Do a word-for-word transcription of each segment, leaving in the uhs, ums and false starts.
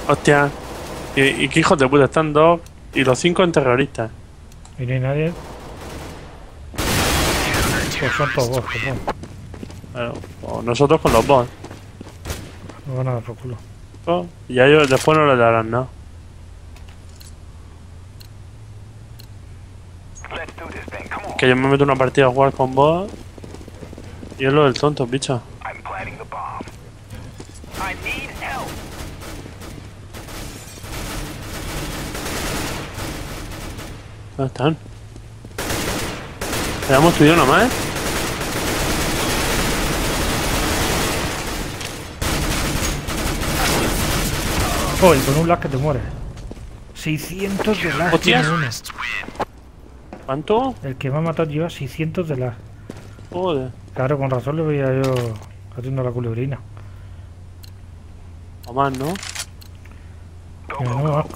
Hostia. ¿Y, y qué hijos de puta? Están dos y los cinco en terroristas. Y no hay nadie. Pues son todos bots, supongo. Bueno, o nosotros con los bots. No van a dar por culo. Oh, y a ellos después no les darán nada. Que yo me meto en una partida a jugar con bots. Y es lo del tonto, bicho. ¿Dónde están? Quedamos tú y yo nomás, ¿eh? Oh, y con un lag que te mueres. seiscientos de lag. ¡Hostias! Tiene uno. ¿Cuánto? El que me ha matado lleva seiscientos de lag. Joder. Claro, con razón le veía yo haciendo la culebrina. O más, ¿no? Menudo asco.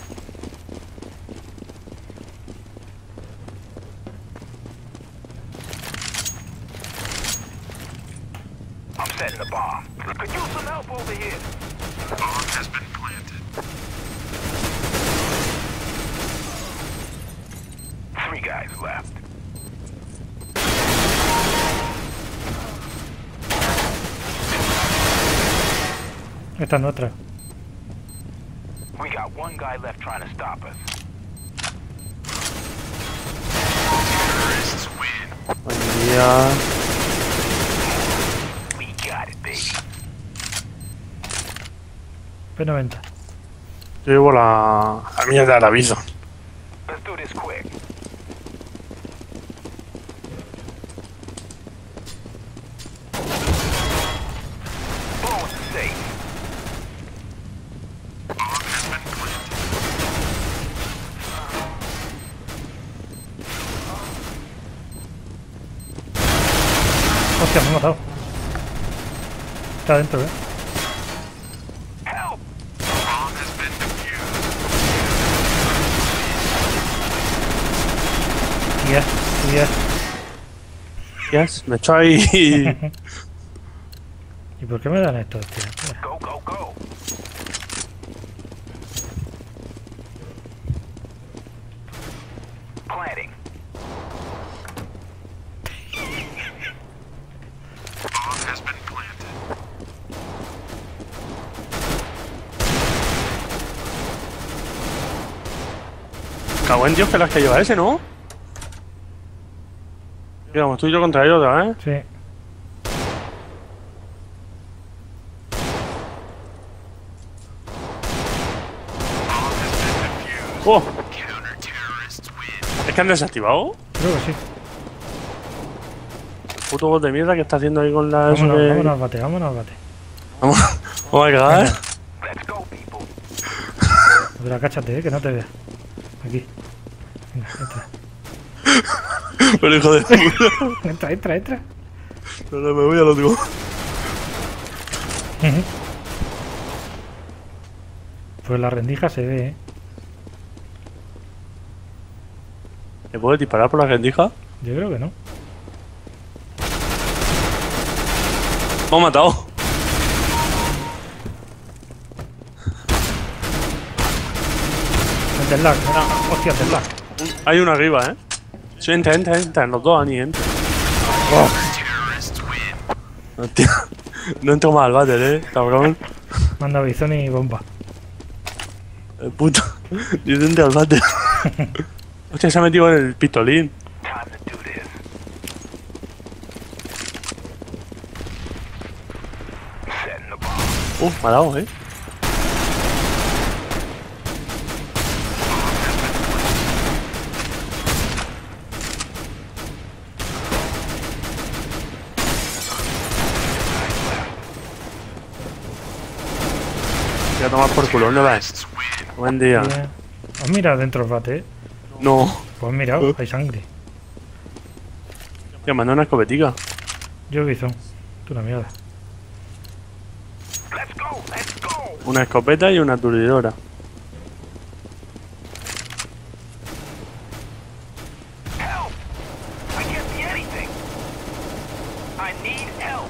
Setting the bomb. Could use some help over here. The bomb has been planted. Three guys left. Esta es nuestra. We got one guy left trying to stop us. Terrorists win. Buen día. P noventa. Yo llevo la, la mierda del aviso. Let's do this quick. Blow is safe. Bomb has been planted. Hostia, me he matado. Está adentro, eh. Yes, yes. Yes, me echó ahí. ¿Y por qué me dan esto, tío? Go, go, go. Planting. Bomb has been planted. Cago en Dios que las que lleva ese, ¿no? Digamos, tú y yo contra ellos otra vez. Sí. ¡Oh! ¿Es que han desactivado? Creo que sí. El puto bot de mierda que está haciendo ahí con la... eso Vámonos, que- vámonos al bate, vámonos al bate. Vamos, vamos a cagar. Venga. Let's go, people. Pero cáchate, eh, que no te vea. Aquí. Venga, entra. Pero hijo de puta. Entra, entra, entra. No, no, me voy a lo digo. Pues la rendija se ve, eh. ¿Me puedes disparar por la rendija? Yo creo que no. Me han matado. El del lag. Hostia, el del lag. Hay uno arriba, ¿eh? Sí, entra, entra, entra. Los dos, Ani, entra. Hostia. No entro más al váter, ¿eh? Cabrón. Manda bizón y bomba. El puto. Yo entro al váter. Hostia, se ha metido en el pistolín. Time to do this. Setting the bomb. Uh, me ha dado, ¿eh? Voy a tomar por culo, ¿dónde vas? Buen día. Bien. Oh, mira dentro del bate, eh. No. Pues mira, oh, hay sangre. Ya mandó una escopetica. Yo bizón. Tú una mierda. Let's go, let's go. Una escopeta y una aturdidora. Help! I can't see anything. I need help.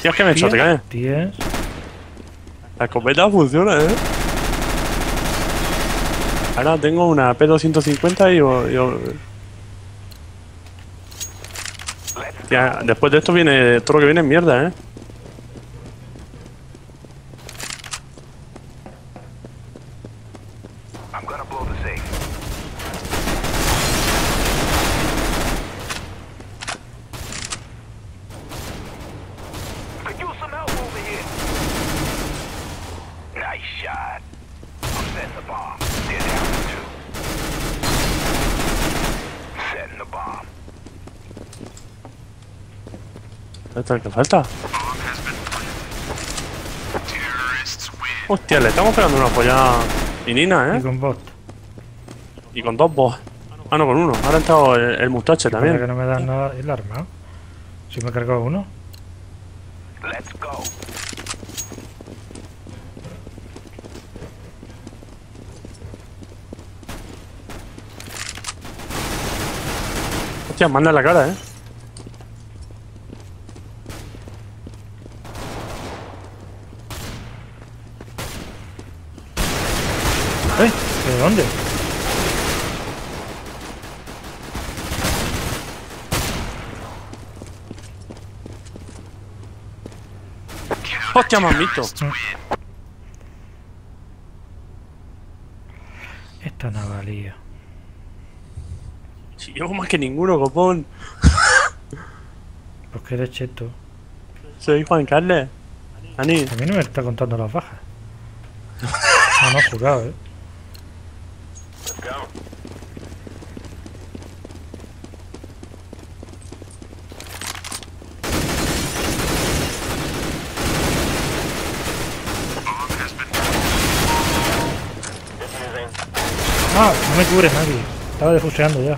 Tío, es que me he hecho, te caes. Tienes. La escopeta funciona, ¿eh? Ahora tengo una P doscientos cincuenta y... yo- yo- Tía, después de esto viene... Todo lo que viene es mierda, ¿eh? I'm gonna blow the safe. Could use some help over here. Nice shot. I'm setting the bomb. They're down to two. Setting the bomb. ¿Esto es el que falta? Hostia, le estamos pegando una polla inina, Y ¿eh? con bot. Y con dos boss. Ah, no, con uno. Ahora ha entrado el, el mustache Para que también. no me dan nada el arma. Si me he cargado uno. Let's go. Hostia, manda en la cara, ¿eh? ¿Eh? ¿De dónde? Hostia, me han visto. Esta no valía. Si llevo más que ninguno, copón. Pues que eres cheto. Soy Juan Carles. Ani. A mí no me está contando las bajas. No, no, jurado, eh. Let's go. Ah, no me cubres nadie. Estaba defuseando ya.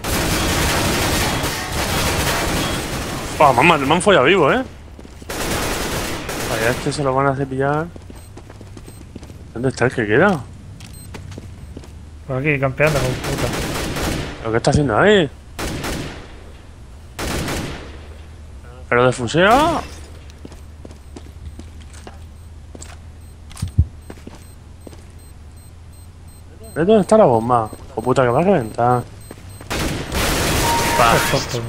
Oh, mamá, me han follado vivo, ¿eh? Vaya, este se lo van a cepillar. ¿Dónde está el que queda? Por aquí, campeando con puta. ¿Pero qué está haciendo ahí? ¿Pero defusea? ¿Ves dónde está la bomba? O puta que va a reventar. Va. Pues tonto.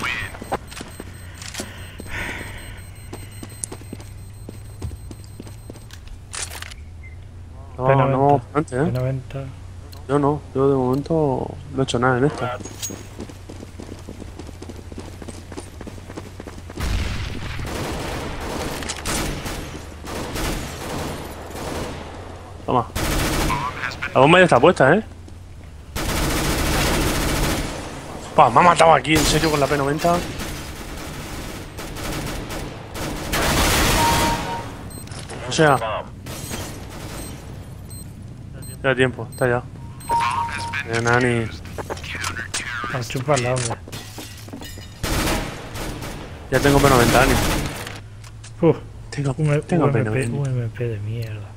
No, P no, noventa. antes, P ¿eh? noventa. Yo no, yo de momento no he hecho nada en esta. Toma. La bomba ya está puesta, ¿eh? Pa, me ha matado aquí, en serio, con la P noventa. O sea, ya tiempo, está ya. Eh, Nani. A chuparla, hombre. Ya tengo P noventa, Nani. Uf, Tengo, un tengo P M P, noventa. un M P de mierda.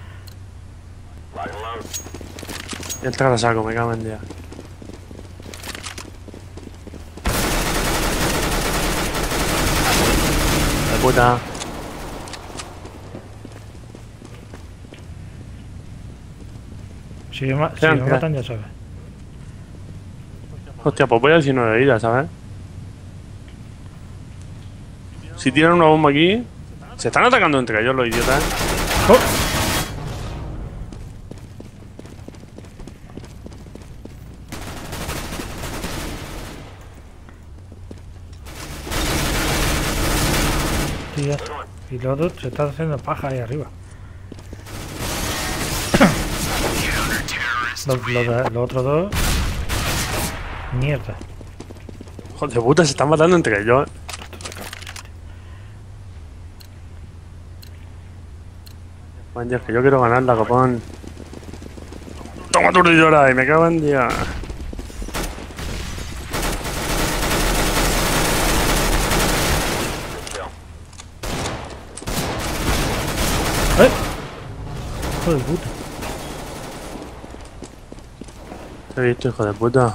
Ya el trago saco, me cago en día. La puta. Si me, ma- si Crean, me crean. matan, ya sabes. Hostia, pues voy a diecinueve de vida, ¿sabes? Si tiran una bomba aquí... Se están atacando entre ellos los idiotas. ¡Oh! Tía. Y los otros se están haciendo paja ahí arriba. Los, los, de- los otros dos. Mierda. Joder de puta, se están matando entre ellos. Man, Dios, que yo quiero ganarla, copón. Toma tu llora y me cago en día. ¡Eh! Hijo de puta. Te he visto, hijo de puta.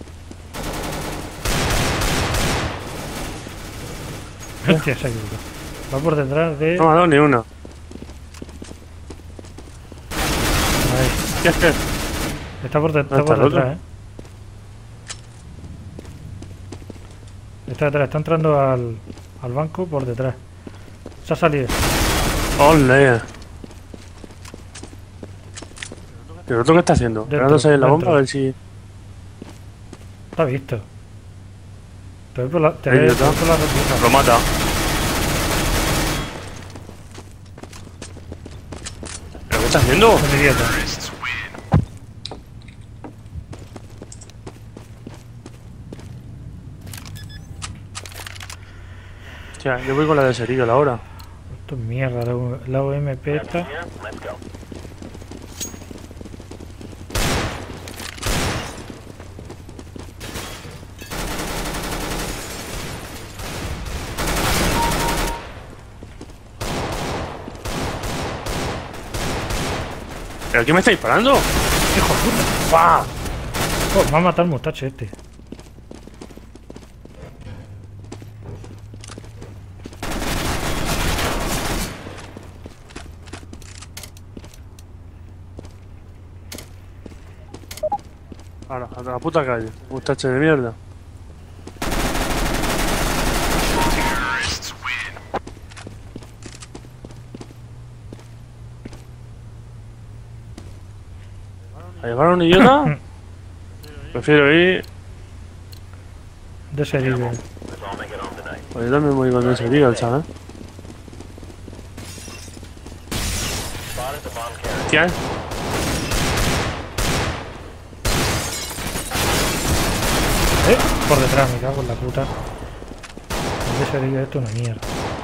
Hostia, se ha equivocado. Va por detrás de... No me ha dado ni una. Ahí. ¿Qué es que? Está por, de- está ¿Dónde por está el detrás, eh. Está detrás, está entrando al, al banco por detrás. Se ha salido. ¡Ole! ¿Y el otro qué está haciendo? Dentro, Pegándose en la bomba dentro. a ver si... Está visto. Te voy por la, te Ahí voy- te está. voy por la replica. Lo mata. ¿Pero qué está haciendo? Un idiota. Hostia, yo voy con la de Serigel ahora. Esto es mierda, la, U- la U M P esta. Here, let's go. ¿Pero quién me está disparando? ¡Hijo de puta! ¡Pah! Oh, me va a matar el mustache este. Ahora, a la puta calle. Mustache de mierda. ¿A llevar a un idiota? Prefiero ir... De Serigel. Let's all make it home tonight. Pues yo también voy con el Serigel, ¿sabes? Spotted the bomb carrier. Hostia. ¿Eh? Por detrás, me cago en la puta. El de Serigel esto es una mierda.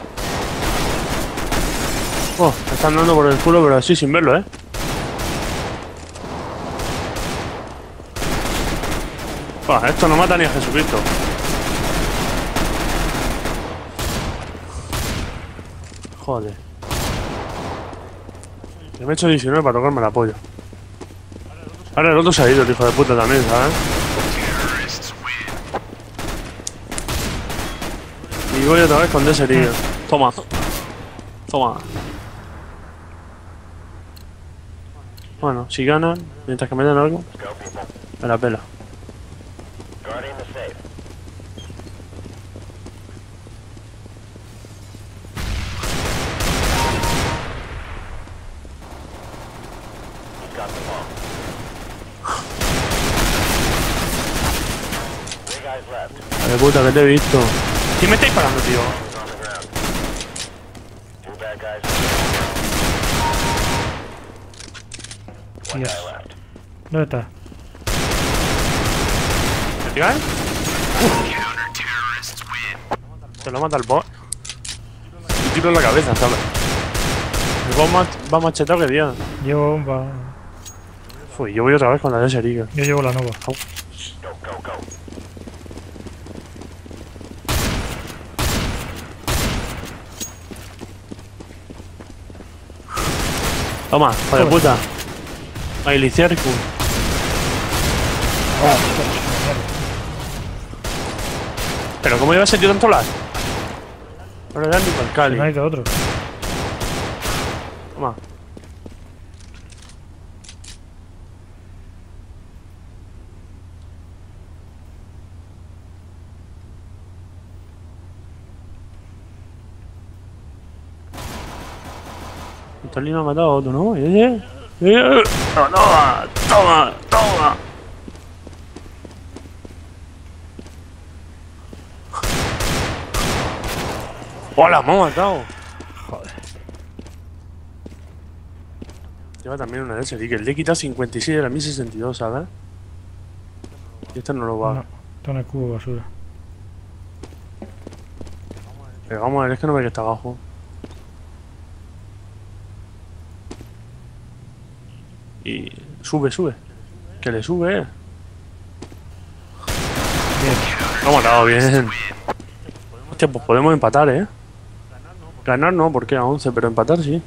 Oh, me están dando por el culo, pero así sin verlo, ¿eh? Buah, esto no mata ni a Jesucristo. Joder. Yo me he hecho diecinueve para tocarme la polla. Ahora el otro se ha ido, el hijo de puta también, ¿sabes? Y voy otra vez con Deserillo. Toma. Toma. Bueno, si ganan, mientras que me den algo, Let's go, people. me la pela. Guarding the safe. He's got the bomb. Three guys left. De puta, que te he visto. ¿Quién me está disparando, tío? Bombs on the ground. Two bad guys. One Yes. guy left. ¿Dónde está? ¿Me tiras? Se lo mata el bot. Y tiro en la cabeza, ¿sabes? El bot más, va machetado que Dios. Llevo bomba. Uy, yo voy otra vez con la de Seriga. Yo llevo la nova. Go, go, go. Toma, hijo de puta. Mailiciarcu. Pero ¿cómo lleva ese tío tanto lag? No le dan ni por el Cali. No hay de otro. Toma. Tolino ha matado a otro, ¿no? ¿Eh? ¿Eh? ¡Toma! ¡Toma! ¡Toma! ¡Hola! ¡Me ha matado! Joder. Lleva también una de esas, y que le he quitado cincuenta y seis de la mil sesenta y dos, ¿sabes? Y este no lo va. No, está en el cubo de basura. Pero vamos a ver, es que no ve que está abajo. Y sube, sube. Que le sube. Bien. Lo ha matado bien. Hostia, pues podemos empatar, ¿eh? Ganar no, porque a once, pero empatar sí.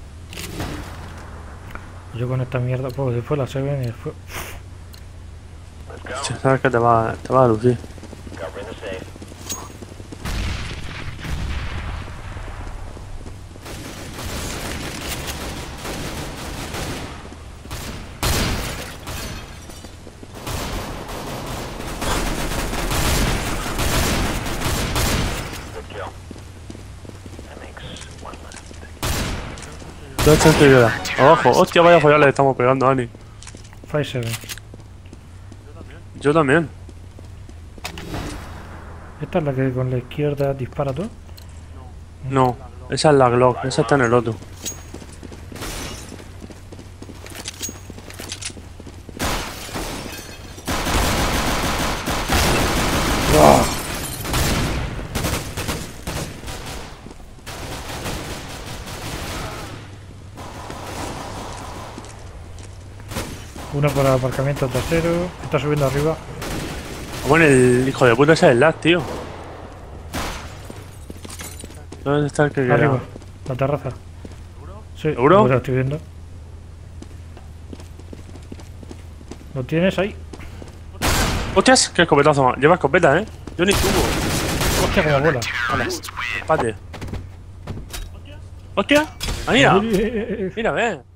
Yo con esta mierda, pues después la Seven y después... Let's go. Sí, sabes que te va, te va a lucir. Covering the safe. ¿Dónde está el que queda? Abajo. Hostia, vaya follales le estamos pegando, Ani. cinco siete. Yo también. ¿Esta es la que con la izquierda dispara todo? No, esa es la Glock, esa está en el otro. Uno por el aparcamiento trasero. Está subiendo arriba. Bueno, el hijo de puta ese es el lag, tío. ¿Dónde está el que queda? Arriba. La terraza. Sí, ¿Seguro? pues lo estoy viendo. ¿Lo tienes ahí? ¡Hostias! ¡Qué escopetazo más! Lleva escopeta, ¿eh? Yo ni tubo. Hostia, como bola. Vale, empate. ¡Hostia! ¡Ah, mira! Mira, ve.